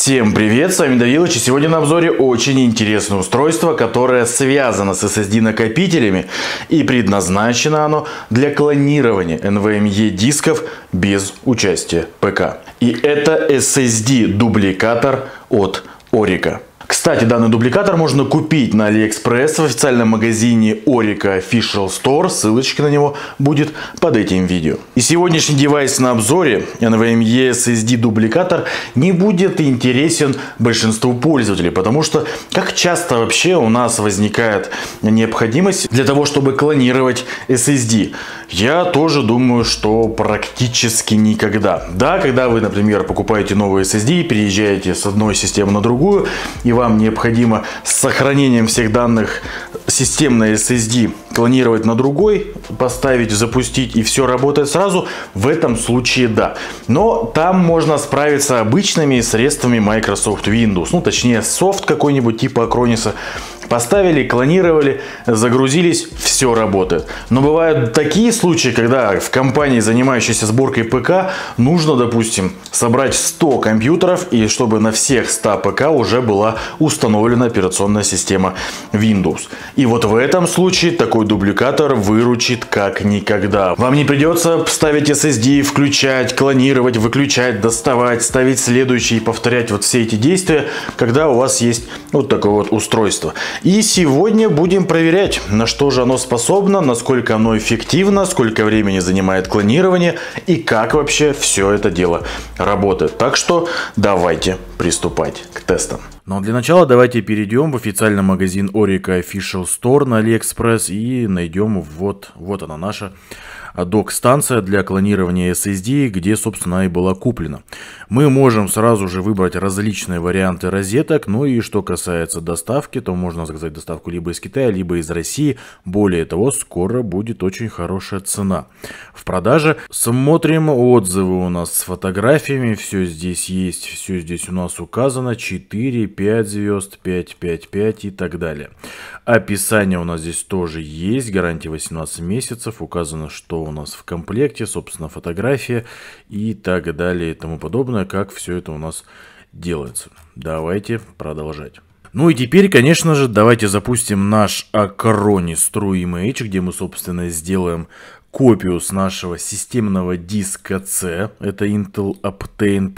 Всем привет, с вами Давилыч, и сегодня на обзоре очень интересное устройство, которое связано с SSD накопителями и предназначено оно для клонирования NVMe дисков без участия ПК. И это SSD дубликатор от Orica. Кстати, данный дубликатор можно купить на AliExpress в официальном магазине Orica Official Store. Ссылочка на него будет под этим видео. И сегодняшний девайс на обзоре NVMe SSD дубликатор не будет интересен большинству пользователей, потому что как часто вообще у нас возникает необходимость для того, чтобы клонировать SSD? Я тоже думаю, что практически никогда. Да, когда вы, например, покупаете новый SSD, переезжаете с одной системы на другую, и вам необходимо с сохранением всех данных системной SSD клонировать на другой, поставить, запустить, и все работает сразу, в этом случае да. Но там можно справиться обычными средствами Microsoft Windows, ну точнее софт какой-нибудь типа Acronis. Поставили, клонировали, загрузились, все работает. Но бывают такие случаи, когда в компании, занимающейся сборкой ПК, нужно, допустим, собрать 100 компьютеров, и чтобы на всех 100 ПК уже была установлена операционная система Windows. И вот в этом случае такой дубликатор выручит как никогда. Вам не придется ставить SSD, включать, клонировать, выключать, доставать, ставить следующий и повторять вот все эти действия, когда у вас есть вот такое вот устройство. И сегодня будем проверять, на что же оно способно, насколько оно эффективно, сколько времени занимает клонирование и как вообще все это дело работает. Так что давайте приступать к тестам. Но для начала давайте перейдем в официальный магазин Orica Official Store на AliExpress и найдем вот она наша док-станция для клонирования SSD, где, собственно, и была куплена. Мы можем сразу же выбрать различные варианты розеток. Ну и что касается доставки, то можно заказать доставку либо из Китая, либо из России. Более того, скоро будет очень хорошая цена в продаже. Смотрим отзывы у нас с фотографиями. Все здесь есть, все здесь у нас указано. 4, 5 звезд, 5, 5, 5 и так далее. Описание у нас здесь тоже есть. Гарантия 18 месяцев. Указано, что у нас в комплекте, собственно, фотография и так далее и тому подобное, как все это у нас делается. Давайте продолжать. Ну и теперь, конечно же, давайте запустим наш Acronis True Image, где мы, собственно, сделаем копию с нашего системного диска C. Это Intel Optane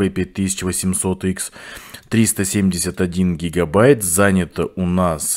P5800X. 371 гигабайт, занято у нас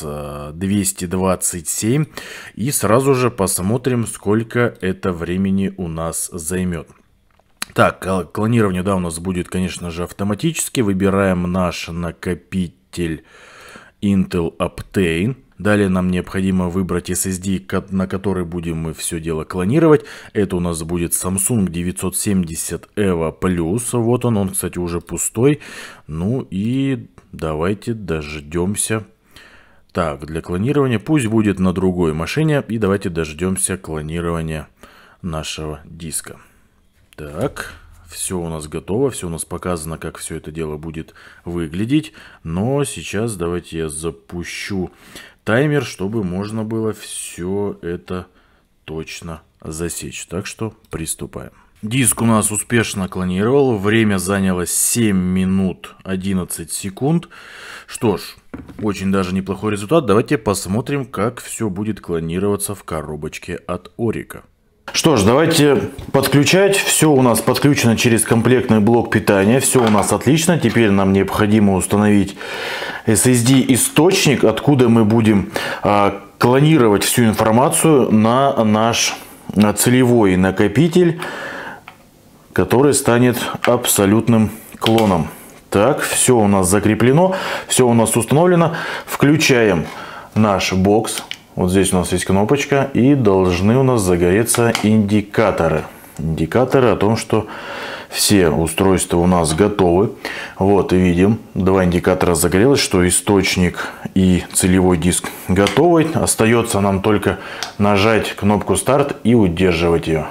227, и сразу же посмотрим, сколько это времени у нас займет. Так, клонирование, да, у нас будет, конечно же, автоматически. Выбираем наш накопитель Intel Optane. Далее нам необходимо выбрать SSD, на который будем мы все дело клонировать. Это у нас будет Samsung 970 EVO Plus. Вот он, кстати, уже пустой. Ну и давайте дождемся. Так, для клонирования пусть будет на другой машине. И давайте дождемся клонирования нашего диска. Так, все у нас готово, все у нас показано, как все это дело будет выглядеть. Но сейчас давайте я запущу таймер, чтобы можно было все это точно засечь. Так что приступаем. Диск у нас успешно клонировал. Время заняло 7 минут 11 секунд. Что ж, очень даже неплохой результат. Давайте посмотрим, как все будет клонироваться в коробочке от Orica. Что ж, давайте подключать. Все у нас подключено через комплектный блок питания. Все у нас отлично. Теперь нам необходимо установить SSD источник, откуда мы будем клонировать всю информацию на наш целевой накопитель, который станет абсолютным клоном. Так, все у нас закреплено, все у нас установлено. Включаем наш бокс. Вот здесь у нас есть кнопочка, и должны у нас загореться индикаторы. Индикаторы о том, что все устройства у нас готовы. Вот, и видим, два индикатора загорелось, что источник и целевой диск готовы. Остается нам только нажать кнопку старт и удерживать ее.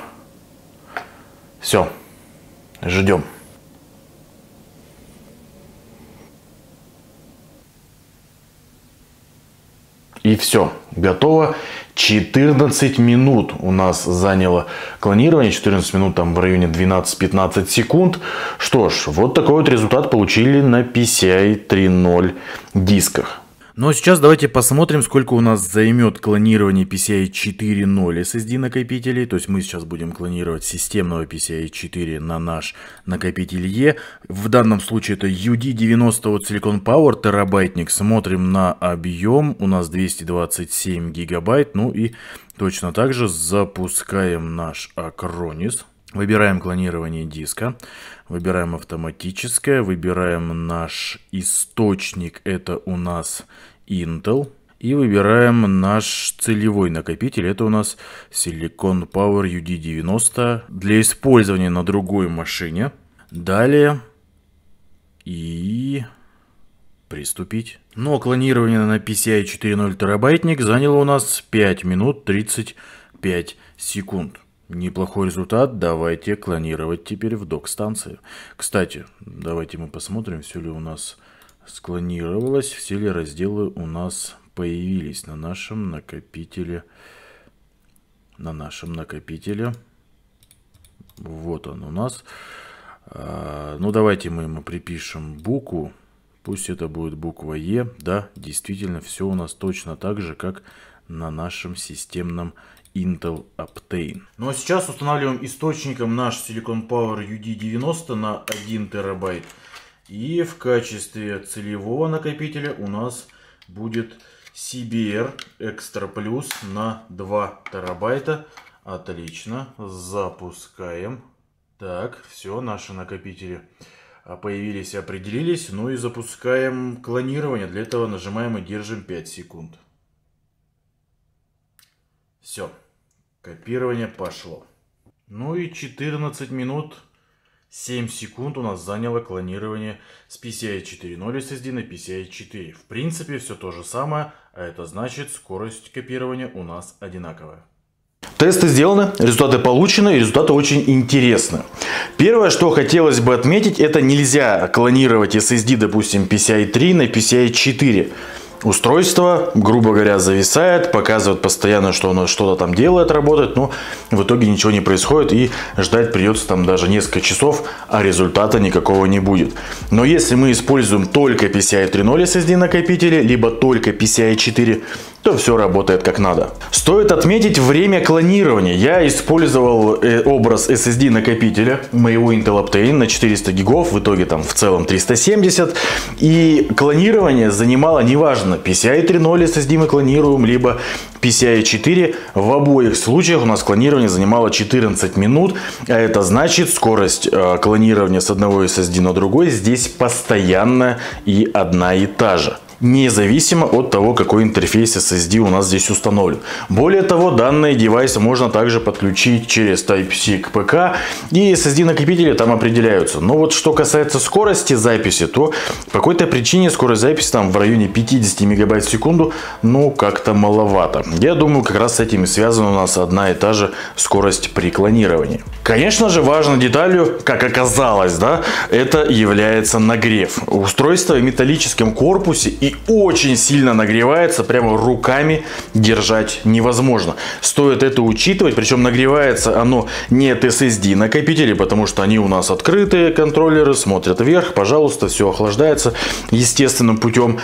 Все, ждем. И все, готово. 14 минут у нас заняло клонирование, 14 минут там в районе 12-15 секунд. Что ж, вот такой вот результат получили на PCI 3.0 дисках. Ну а сейчас давайте посмотрим, сколько у нас займет клонирование PCI 4.0 SSD накопителей. То есть мы сейчас будем клонировать системного PCI 4 на наш накопитель E. В данном случае это UD90 от Silicon Power, терабайтник. Смотрим на объем, у нас 227 гигабайт. Ну и точно так же запускаем наш Acronis. Выбираем клонирование диска, выбираем автоматическое, выбираем наш источник, это у нас Intel. И выбираем наш целевой накопитель, это у нас Silicon Power UD90 для использования на другой машине. Далее и приступить. Но клонирование на PCI 4.0 терабайтник заняло у нас 5 минут 35 секунд. Неплохой результат, давайте клонировать теперь в док-станции. Кстати, давайте мы посмотрим, все ли у нас склонировалось, все ли разделы у нас появились на нашем накопителе. Вот он у нас. Ну давайте мы ему припишем букву, пусть это будет буква Е. Да, действительно, все у нас точно так же, как на нашем системном Intel Optane. Ну а сейчас устанавливаем источником наш Silicon Power UD90 на 1 терабайт. И в качестве целевого накопителя у нас будет CBR Extra Plus на 2 терабайта. Отлично. Запускаем. Так, все, наши накопители появились и определились. Ну и запускаем клонирование. Для этого нажимаем и держим 5 секунд. Все. Копирование пошло. Ну и 14 минут 7 секунд у нас заняло клонирование с PCI 4.0 SSD на PCI 4. В принципе, все то же самое, а это значит, скорость копирования у нас одинаковая. Тесты сделаны, результаты получены, и результаты очень интересны. Первое, что хотелось бы отметить, это нельзя клонировать SSD, допустим, PCI 3 на PCI 4. Устройство, грубо говоря, зависает, показывает постоянно, что оно что-то там делает, работает, но в итоге ничего не происходит и ждать придется там даже несколько часов, а результата никакого не будет. Но если мы используем только PCI 3.0 SSD накопители, либо только PCI 4, то все работает как надо. Стоит отметить время клонирования. Я использовал образ SSD накопителя моего Intel Optane на 400 гигов, в итоге там в целом 370. И клонирование занимало, неважно, PCI 3.0 SSD мы клонируем, либо PCI 4. В обоих случаях у нас клонирование занимало 14 минут. А это значит, скорость клонирования с одного SSD на другой здесь постоянная и одна и та же, независимо от того, какой интерфейс SSD у нас здесь установлен. Более того, данные девайсы можно также подключить через Type-C к ПК, и SSD накопители там определяются. Но вот что касается скорости записи, то по какой-то причине скорость записи там в районе 50 мегабайт в секунду, ну как-то маловато. Я думаю, как раз с этим и связана у нас одна и та же скорость при клонировании. Конечно же, важной деталью, как оказалось, да, это является нагрев. Устройство в металлическом корпусе и очень сильно нагревается, прямо руками держать невозможно. Стоит это учитывать, причем нагревается оно не от SSD накопителей, потому что они у нас открытые контроллеры, смотрят вверх, пожалуйста, все охлаждается естественным путем,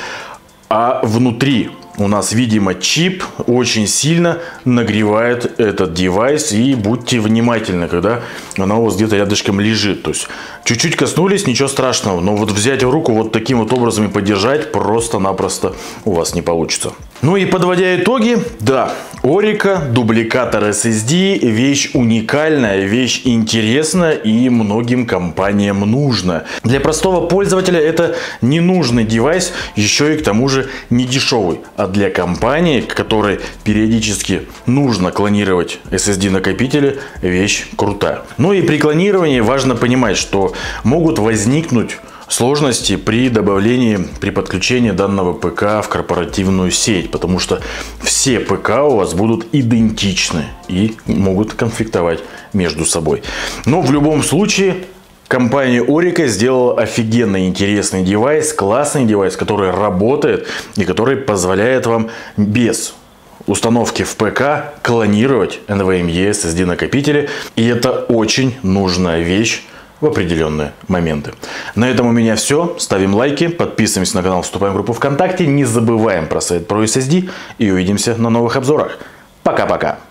а внутри у нас, видимо, чип очень сильно нагревает этот девайс, и будьте внимательны, когда она у вас где-то рядышком лежит. То есть чуть-чуть коснулись, ничего страшного, но вот взять в руку вот таким вот образом и подержать просто-напросто у вас не получится. Ну и подводя итоги, да, Orica, дубликатор SSD, вещь уникальная, вещь интересная и многим компаниям нужна. Для простого пользователя это ненужный девайс, еще и к тому же не дешевый. А для компании, которой периодически нужно клонировать SSD накопители, вещь крутая. Ну и при клонировании важно понимать, что могут возникнуть сложности при добавлении, при подключении данного ПК в корпоративную сеть, потому что все ПК у вас будут идентичны и могут конфликтовать между собой. Но в любом случае компания Orica сделала офигенно интересный девайс, классный девайс, который работает и который позволяет вам без установки в ПК клонировать NVMe SSD накопители. И это очень нужная вещь в определенные моменты. На этом у меня все. Ставим лайки, подписываемся на канал, вступаем в группу ВКонтакте. Не забываем про сайт ProSSD и увидимся на новых обзорах. Пока-пока.